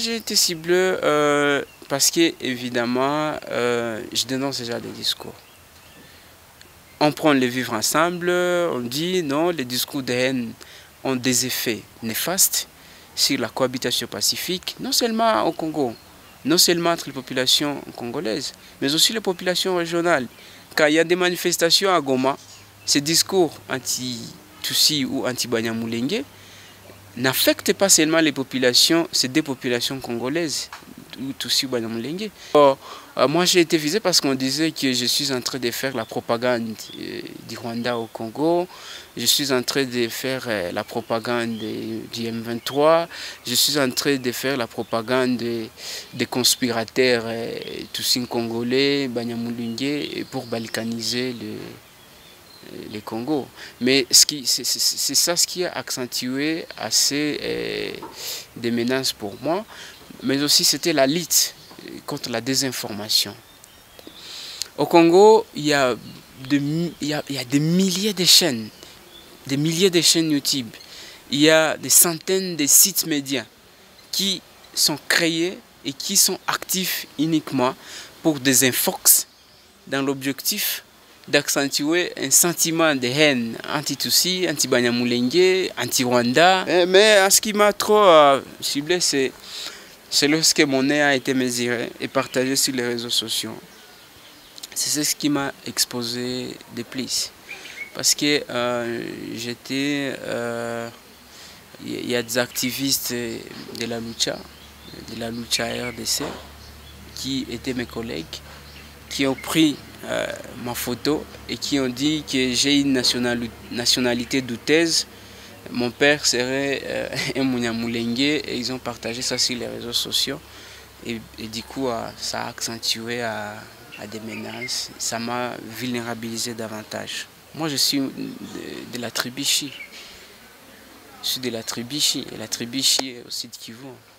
j'ai été ciblé parce que, évidemment, je dénonce déjà des discours. On prend le vivre ensemble, on dit non, les discours de haine ont des effets néfastes sur la cohabitation pacifique, non seulement au Congo, non seulement entre les populations congolaises, mais aussi les populations régionales. Quand il y a des manifestations à Goma, ces discours anti-Tutsi ou anti-Banyamulenge n'affectent pas seulement les populations, c'est des populations congolaises, Tutsi ou Banyamulenge. Moi j'ai été visé parce qu'on disait que je suis en train de faire la propagande du Rwanda au Congo, je suis en train de faire la propagande du M23, je suis en train de faire la propagande des conspirateurs Tutsi congolais, Banyamulenge, pour balkaniser les Congo. Mais c'est ça ce qui a accentué assez des menaces pour moi, mais aussi c'était la lutte contre la désinformation. Au Congo, il y a des milliers de chaînes, YouTube. Il y a des centaines de sites médias qui sont créés et qui sont actifs uniquement pour désinfox dans l'objectif d'accentuer un sentiment de haine anti-Tutsi, anti-Banyamulenge, anti-Rwanda. Mais ce qui m'a trop ciblé, c'est lorsque mon nez a été mesuré et partagé sur les réseaux sociaux. C'est ce qui m'a exposé de plus. Parce que il y a des activistes de la lucha RDC, qui étaient mes collègues, qui ont pris ma photo et qui ont dit que j'ai une nationalité douteuse. Mon père serait un Munyamulenge, et ils ont partagé ça sur les réseaux sociaux. Et du coup, ça a accentué à des menaces. Ça m'a vulnérabilisé davantage. Moi, je suis de la tribu Chi. Je suis de la tribu Chi. Et la tribu Chi est aussi de Kivu.